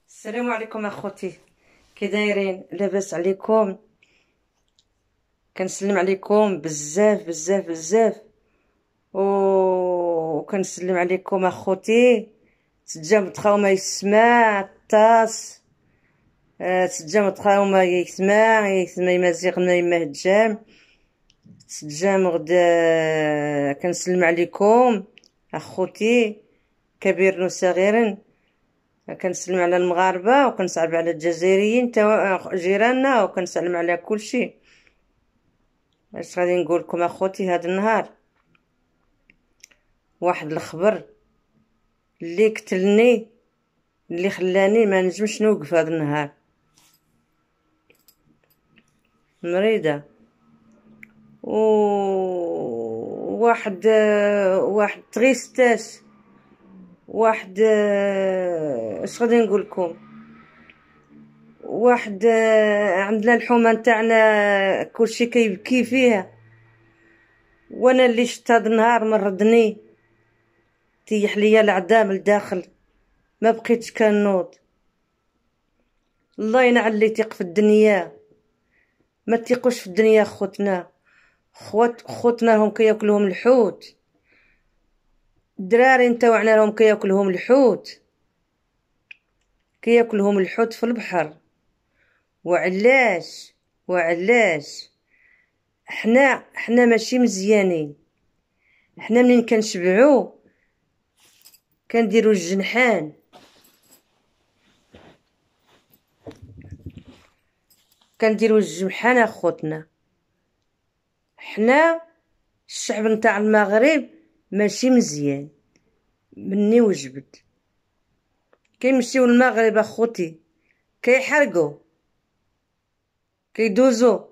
السلام عليكم اخوتي، كي دايرين؟ لاباس عليكم؟ كنسلم عليكم بزاف بزاف بزاف وكنسلم عليكم اخوتي. تجا تخاوما يسمع الطاس، تجا تخاوما يسمع يمازيغ ما يمهجام تجام غدا. كنسلم عليكم اخوتي كبير وصغير. كنسلم على المغاربه وكنسلم على الجزائريين تا جيراننا وكنسلم على كل شيء. اش غادي نقول لكم اخوتي؟ هذا النهار واحد الخبر اللي قتلني، اللي خلاني ما نجمش نوقف. هذا النهار مريضه واحد تغيستاس، واحد اش غادي نقول لكم، واحد عندنا الحومه نتاعنا كلشي كيبكي فيها، وانا اللي شفت هذا النهار مرضني، تيح ليا العظام لداخل، ما بقيتش كنوض. الله ينعل اللي تيق في الدنيا، ما تيقوش في الدنيا خوتنا. خوتنا هم كياكلهم الحوت، الدراري نتاوعنا راهم كياكلهم الحوت، كياكلهم الحوت في البحر. وعلاش حنا ماشي مزيانين؟ حنا منين كنشبعو كنديرو الجنحان، اخوتنا. حنا الشعب نتاع المغرب ماشي مزيان، مني وجبت كيمشيو المغرب اخوتي كيحرقوا، كيدوزو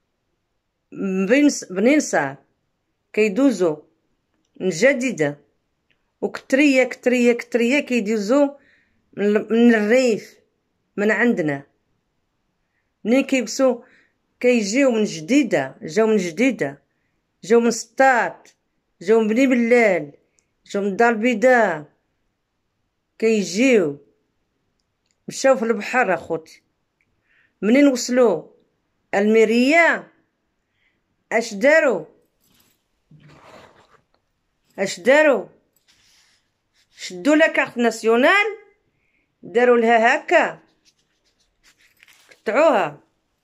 بنين صار، كيدوزو من جديدة وكترية كترية كترية، كيدوزو من الريف من عندنا. منين كيبسو كيجيو من جديدة، جاو من سطات، جاو من بني بلال، جاو من الدار البيضاء، كيجيو مشاو في البحر اخوتي. منين وصلوا الميرية اش داروا؟ شدوا لا كارت ناسيونال، داروا لها هكا، قطعوها.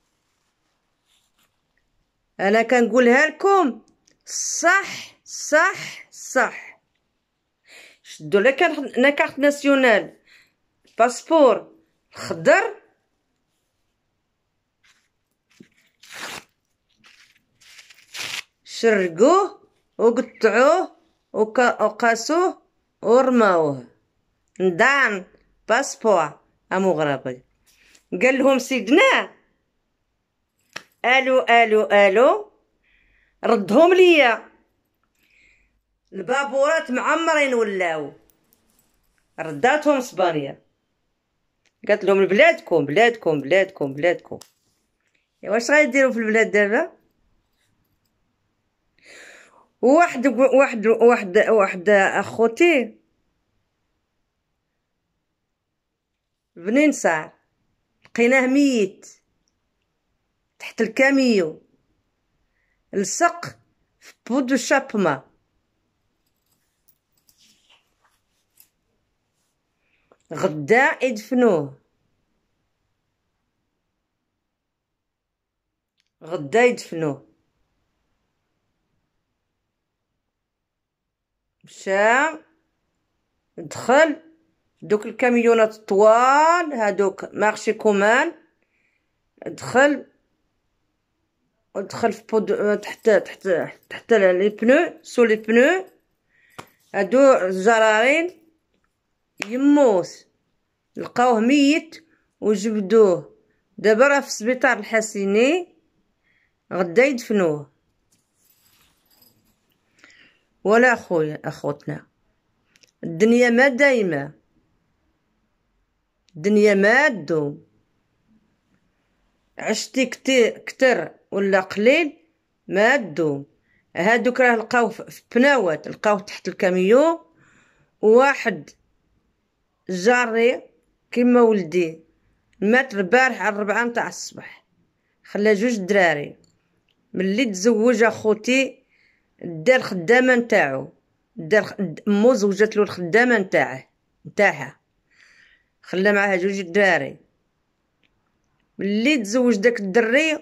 انا كنقولها لكم صح صح صح. شدوا لا كارت ناسيونال، باسبور خضر، شرقوه وقطعوه وقاسوه ورماوه. ندان باسبور امغربي. قال لهم سيدنا الو ردهم ليا. البابورات معمرين ولاو، رداتهم اسبانيا. قالت لهم بلادكم بلادكم بلادكم بلادكم. واش غايديروا في البلاد دابا؟ واحد اخوتي بنين صار لقيناه ميت تحت الكاميو، لصق في بودو شابما. غدا يدفنوه، مشى دخل دوك الكاميونات الطوال هادوك مارشي كومان، دخل في بود تحت لي بنو، سو لي بنو هادو الجرارين. يموت، لقاوه ميت وجبدوه. دابا راه في سبيطار الحسيني، غدا يدفنوه. ولا اخويا اخوتنا، الدنيا ما دايمه، الدنيا ما دوم. عشتي كتر ولا قليل ما دوم. هادوك راه لقاو في بناوات، لقاو تحت الكاميو. واحد جاري كيما ولدي مات البارح على 4 نتاع الصباح، خلى 2 دراري. ملي تزوج اخوتي دار الخدامه نتاعو، امو زوجت له الخدامه نتاعها، خلى معاها 2 دراري. ملي تزوج داك الدري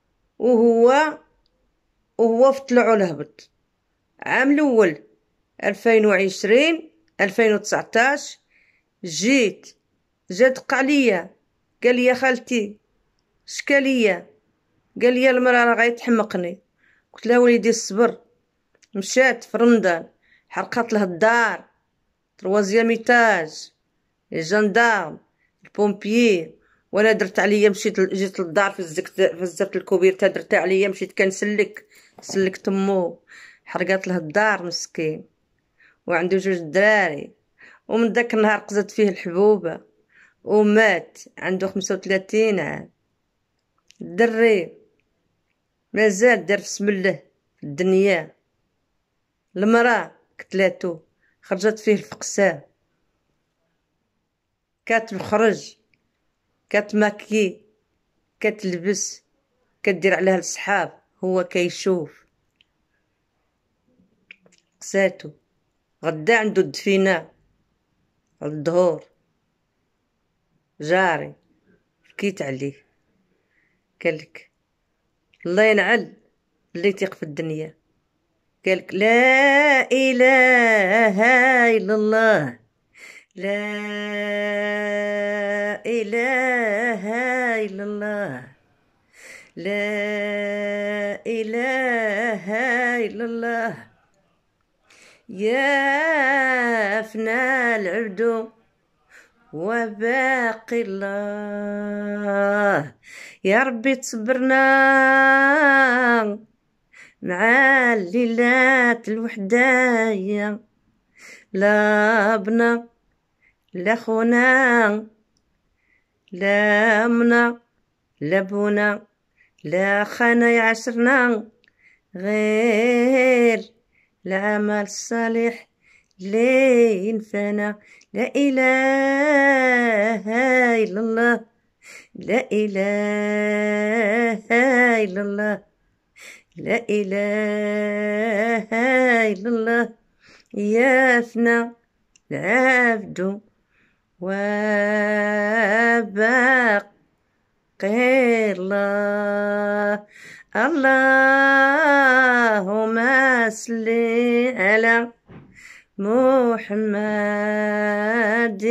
وهو في طلعو الهبط عام الاول 2020 2019. جا دق عليا قال لي خالتي شكاليه، قال لي المراه راه غيتحمقني. قلت له وليدي الصبر. مشات في رمضان حرقت له الدار، 3 ايتاج، الجندارم، البومبيي. وانا درت عليا مشيت جيت للدار في الزفت الكبير درت عليا مشيت كنسلك سلكت امو، حرقت له الدار مسكين. وعنده 2 دراري، ومن داك النهار قزت فيه الحبوبه ومات عنده 35 عام. الدري مازال دار بسم الله في الدنيا. المراه قتلاتو، خرجت فيه الفقساه، كتخرج كتماكي كتلبس كدير عليها الصحاب هو كيشوف. قساتو غدا عنده الدفينه الظهور. جاري بكيت عليه، قالك الله ينعل اللي يثيق في الدنيا. قالك لا اله الا الله، لا اله الا الله، لا اله الا الله. يا فنى العبد وباقي الله. يا ربي تصبرنا مع الليلات الوحدايا، لا بنا لا خونا لا منا لا بونا لا خانا يعشرنا، غير العمل الصالح اللي ينفعنا. لا إله إلا الله، لا إله إلا الله، لا إله إلا الله. يا فنى العبد وباقي الله. اللهم صل على محمد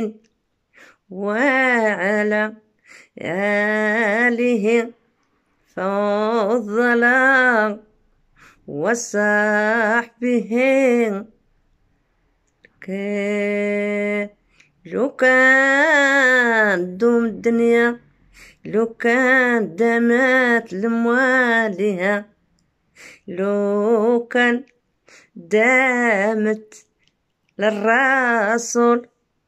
وعلى آله فضل وصحبه. لو كان دوم الدنيا، لو كان دامت لمواليها، لو كان دامت للرسول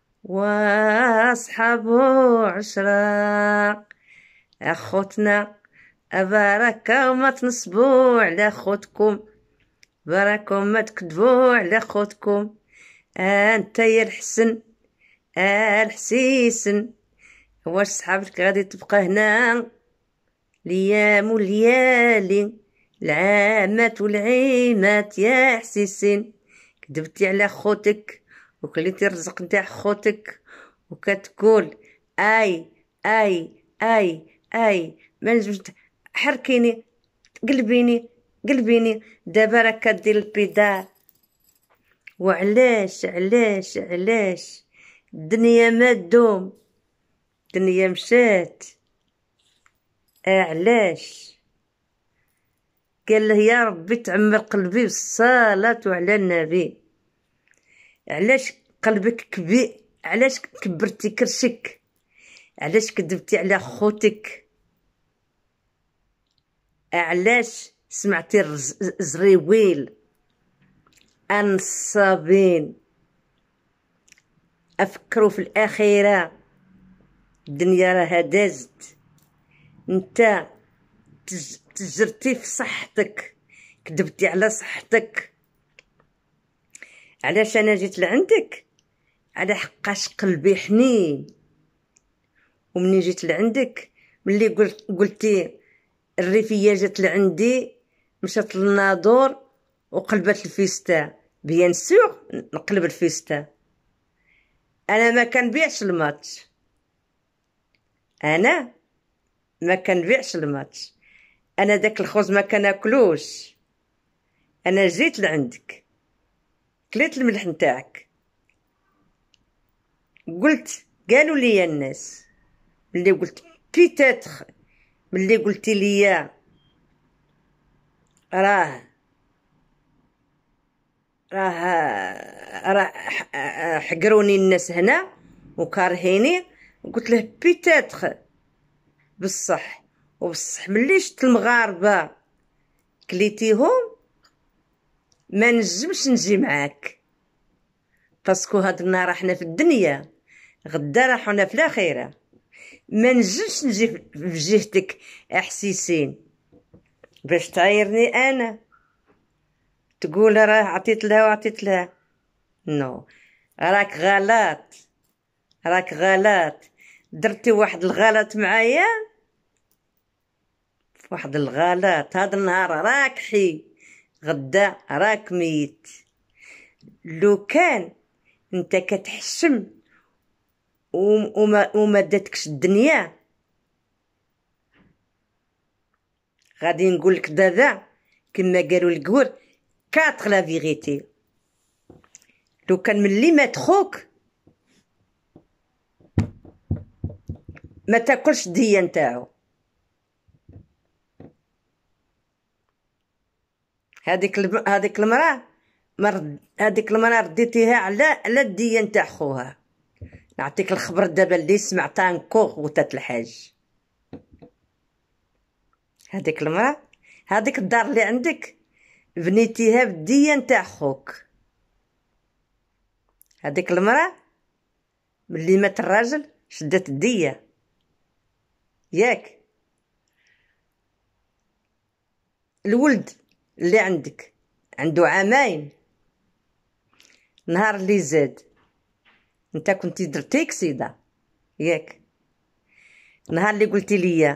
واصحابه عشرة. اخوتنا بركة وما تنصبوا على خوتكم، بركة وما تكذبوا على خوتكم. انت يا الحسن الحسيسن، واش صحابك غادي تبقى هنا ليام وليالي، العامات والعيمات يا حسيسين؟ كذبتي على خوتك وكليتي الرزق نتاع خوتك وكتقول اي اي اي اي ما نجمش. حركيني قلبيني دابا راه كدير البيدار. وعلاش علاش الدنيا ما تدوم، الدنيا مشات. علاش؟ قال له يا ربي تعمر قلبي بالصلاة على النبي. علاش قلبك كبير؟ علاش كبرتي كرشك؟ علاش كذبتي على خوتك؟ علاش سمعتي الزريويل النصابين؟ افكروا في الاخيره، الدنيا راها دازت. انت تجرتي في صحتك، كذبتي على صحتك. علاش انا جيت لعندك؟ على حقاش قلبي حنين، ومنين جيت لعندك ملي قلتي الريفيه جات لعندي مشات للناظور وقلبت الفيستا. بيان سور نقلب الفيستا. انا ما كنبيعش الماتش، انا ما كنبيعش الماتش، انا داك الخبز ما كناكلوش. انا جيت لعندك كليت الملح نتاعك، قالوا لي الناس ملي قلت بيتيتر، ملي قلتي لي راه حقروني الناس هنا وكارهيني، قلت له بيتيتر بصح. وبصح ملي شفت المغاربه كليتيهم ما نجمش نجي معاك، باسكو هاد النهار احنا في الدنيا، غدا راحونا في الاخره. ما نجمش نجي في جهتك احسيسين باش تعايرني انا تقول راه عطيت لها وعطيت لها. نو، راك غلط، راك غلط، درتي واحد الغلط معايا، واحد الغلط. هاد النهار راك حي، غدا راك ميت. لو كان انت كتحشم وما داتكش الدنيا، غادي نقول لك دابا كما قالوا الكور كاتر لا فيغيتي. لو كان ملي مات خوك ما تاكلش الديه نتاعو. هذيك المراه هذيك المراه رديتيها على الديه نتاع خوها. نعطيك الخبر دابا اللي سمعتها نكوخ وتات الحاج. هذيك المراه، هذيك الدار اللي عندك بنيتيها بالديه نتاع خوك. هذيك المراه ملي مات الراجل شدت الديه ياك. الولد اللي عندك عنده عامين، نهار اللي زاد انت كنتي درتي كسيده ياك. نهار اللي قلتي لي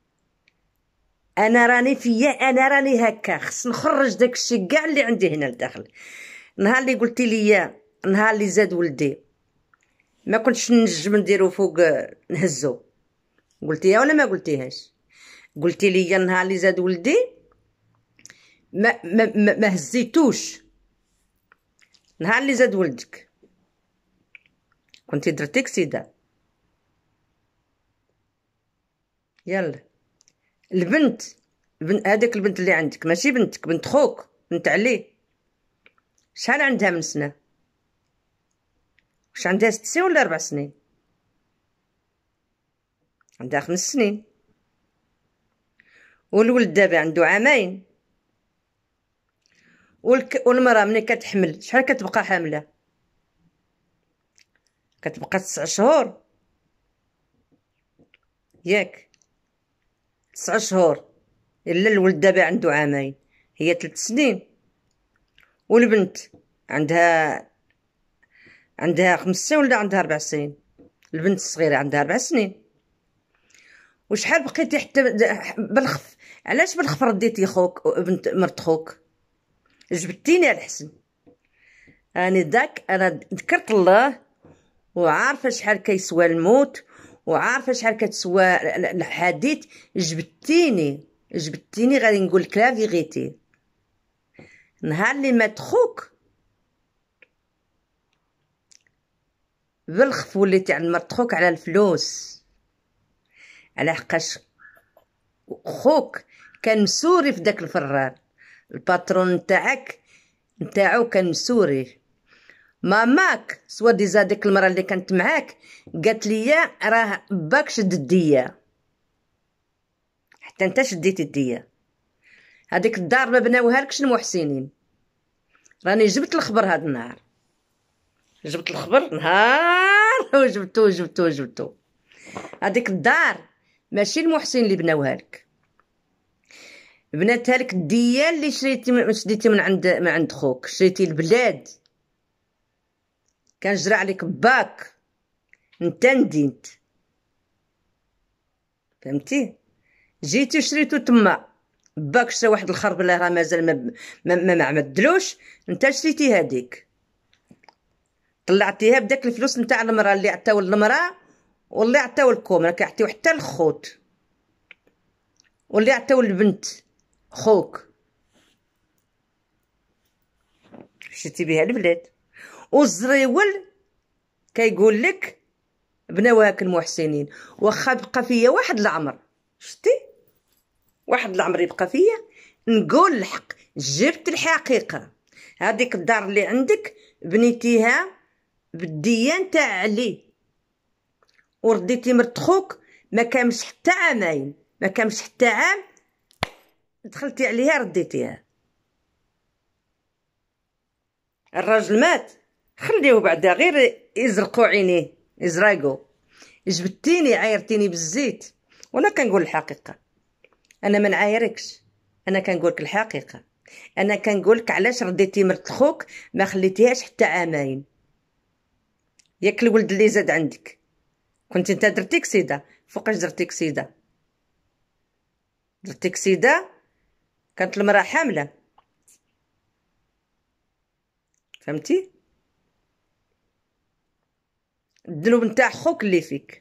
انا راني هكا خص نخرج داكشي كاع اللي عندي هنا لداخل. نهار اللي قلتي لي نهار اللي زاد ولدي ما كنتش نجم نديرو فوق نهزو، قلتيها ولا ما قلتيهاش؟ قلتي لي نهار اللي زاد ولدي ما هزيتوش. نهار اللي زاد ولدك كنتي درتي كسيده. يلا البنت، هذيك البنت اللي عندك ماشي بنتك، بنت خوك، بنت علي، شحال عندها من سنه؟ واش عندها 6 سنين ولا 4 سنين؟ عندها 5 سنين. والولد دابا عنده عامين. والمراه ملي كتحمل شحال كتبقى حامله؟ كتبقى 9 شهور ياك، 9 شهور. الا الولد دابا عنده عامين، هي 3 سنين. والبنت عندها 5 سنين ولا عندها 4 سنين؟ البنت الصغيره عندها 4 سنين. وشحال بقيتي حتى بالخف؟ علاش بالخف رديتي خوك بنت مرت خوك؟ جبتيني على الحسن. انا ذكرت الله وعارفه شحال كيسوى الموت وعارفه شحال كتسوى الحديث. جبتيني غادي نقول لك لا فيغيتي. نهار اللي مات خوك بالخف وليتي عند مرت خوك على الفلوس، على حقاش خوك كان مسوري في داك الفران. الباترون نتاعو كان مسوري. ماماك سوا ديزا ديك المراه اللي كانت معاك قالت لي راه باك شد الديه، حتى انت شديتي الديه. هذيك الدار ما بناوها لكش المحسنين. راني جبت الخبر هاد النهار، جبت الخبر نهار وجبتو. هذيك الدار ماشي المحسن اللي بناوها لك، بناتها لك الديه اللي شديتي من عند خوك. شريتي البلاد، كان جرى عليك باك، انت ندينت. فهمتي؟ جيتي شريتو تما باك شرا واحد الخرب اللي راه مازال ما عمدلوش، نتا شريتي هذيك طلعتيها بداك الفلوس نتاع المراه اللي عطاو المراه واللي عطاو لكم، راه كيعطيو حتى الخوت واللي عطاو البنت خوك، مشيتي بها البلاد. والزريول كيقول لك بناوها المحسنين، واخا بقى فيا واحد العمر، شتي واحد العمر يبقى فيا نقول الحق، جبت الحقيقه. هذيك الدار اللي عندك بنيتيها بالديان تاع علي، ورديتي مرت خوك ما كامش حتى عامين، ما كامش حتى عام دخلتي عليها رديتيها. الراجل مات، خليوه بعدا غير يزرقوا عينيه يزراقوا. جبتيني عايرتيني بالزيت وانا كنقول الحقيقه، انا ما نعايركش، انا كنقولك الحقيقه. انا كنقولك علاش رديتي مرت خوك ما خليتيهاش حتى عامين. ياك الولد اللي زاد عندك كنت انت درتي كسيده، فوقاش درتي كسيده؟ درتي كسيده كانت المراه حامله، فهمتي؟ الذنوب نتاع خوك اللي فيك.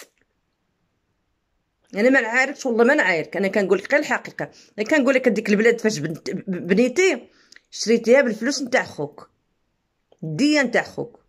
انا ما نعايركش والله ما نعايرك، انا كنقول لك غير الحقيقه. انا كنقول لك هذيك البلاد فاش بنيتي شريتيها بالفلوس نتاع خوك، الديه نتاع خوك،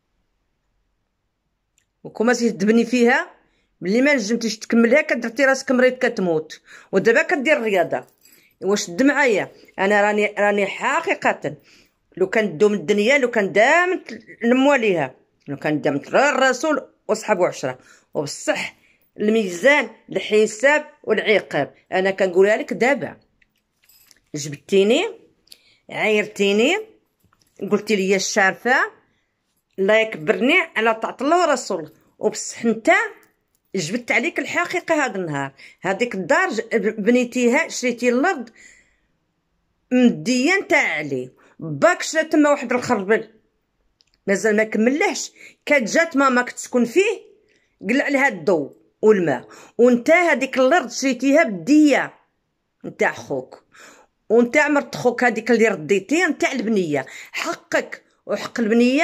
وكما تبني فيها ملي ما نجمتيش تكملها كدرتي راسك مريض كتموت، ودابا كدير الرياضه. وشد معايا انا راني حقيقه لو كان دوم الدنيا، لو كان دامت المواليها، لو كان دامت الرسول وصحابو 10 وبصح الميزان الحساب والعقاب. انا كنقولها لك دابا، جبتيني عايرتيني قلتي لي الشارفه الله يكبرني على طاعه الله ورسوله، وبصح نتا جبت عليك الحقيقه. هذا النهار هذيك الدار بنيتيها، شريتي الارض مديا نتاع علي، باك شرا تما واحد الخربل مازال ما كملهش، كانت جات ماما كتسكن فيه قلع لها الضو والماء، وانت هذيك الارض شريتيها بالديه نتاع خوك، ونتاع مرت خوك هذيك اللي رديتيها نتاع البنيه. حقك وحق البنيه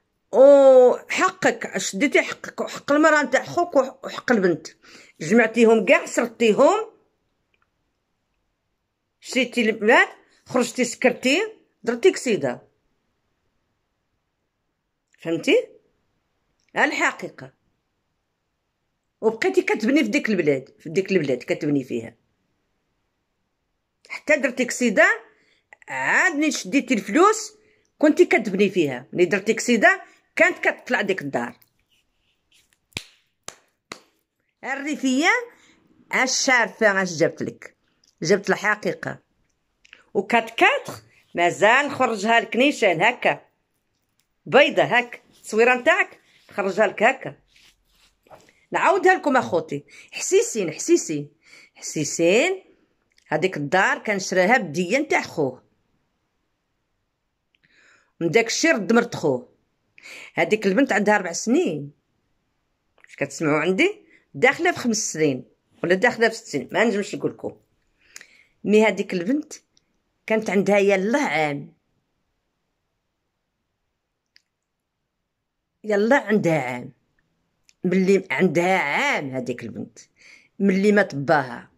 وحقك، شديتي حقك وحق المراه نتاع خوك وحق البنت، جمعتيهم كاع سرتيهم، شريتي البلاد، خرجتي سكرتي، درتي كسيده، فهمتي؟ الحقيقه. وبقيتي كتبني في ديك البلاد، في ديك البلاد كتبني فيها حتى درتي كسيده، عاد ملي شديتي الفلوس كنتي كتبني فيها. ملي درتي كسيده كانت كتطلع ديك الدار الريفيه. اش شارفه اش جبت لك؟ جبت الحقيقه. وكات مازال نخرجها لك نيشان هكا بيضه، هكا التصويره نتاعك نخرجها لك هكا، نعاودها لكم اخوتي. حسيسين حسيسين حسيسين، هذيك الدار كان شراها بديه نتاع خوه، من داك الشي رد مرت خوه. هذيك البنت عندها 4 سنين، واش كتسمعوا عندي؟ داخله في 5 سنين ولا داخله في 6 سنين، ما نجمش نقول لكم. مي هذيك البنت كانت عندها يلاه عام، يلا عندها عام، ملي عندها عام هذيك البنت ملي مات باها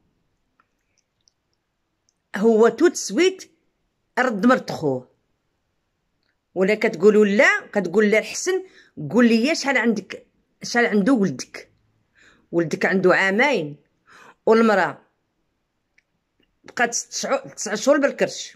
هو توت سويت رد مرت خوه. ولا كتقولوا لا، كتقول لا الحسن قول لي شحال عندك، شحال عنده ولدك؟ ولدك عنده عامين، والمراه بقات 9 شهور بالكرش.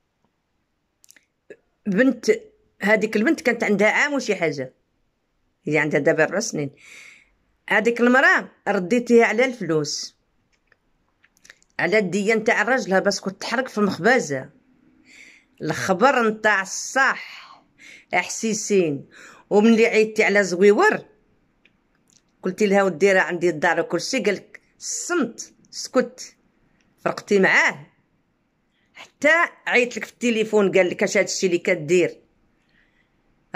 بنت هذيك البنت كانت عندها عام وشي حاجه، هي عندها دابا 4 سنين. هذيك المراه رديتيها على الفلوس، على الديه نتاع راجلها باسكو تحرك في المخبازه. الخبر نتاع الصح حسيسين. وملي عيطتي على زويور قلتي لها ودي راه عندي الدار وكلشي، قالك الصمت سكت، فرقتي معاه حتى عيط لك في التليفون قال لك اش هادشي اللي كدير،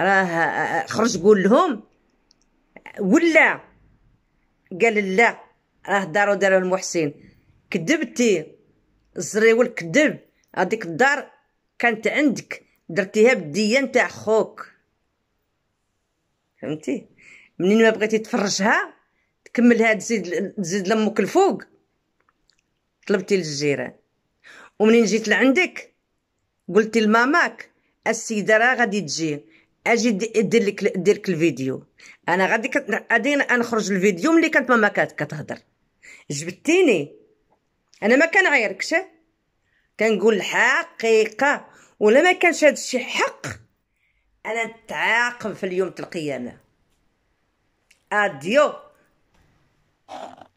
راه خرج قول لهم. ولا قال لا راه داروا المحسن. كذبتي الزريول، كذب. هذيك الدار كانت عندك، درتيها بالديه نتاع خوك، فهمتي؟ منين ما بغيتي تفرجها تكملها، تزيد لامك الفوق، طلبتي للجيران. ومنين جيت لعندك قلتي لماماك السيده راه غادي تجي، اجي دير لك الفيديو. انا غادي نخرج الفيديو ملي كانت ماما كتهضر. جبتيني انا ما كنعايركش، كنقول الحقيقه، ولا ما كانش هذا الشيء حق انا نتعاقب في اليوم القيامه. اديو.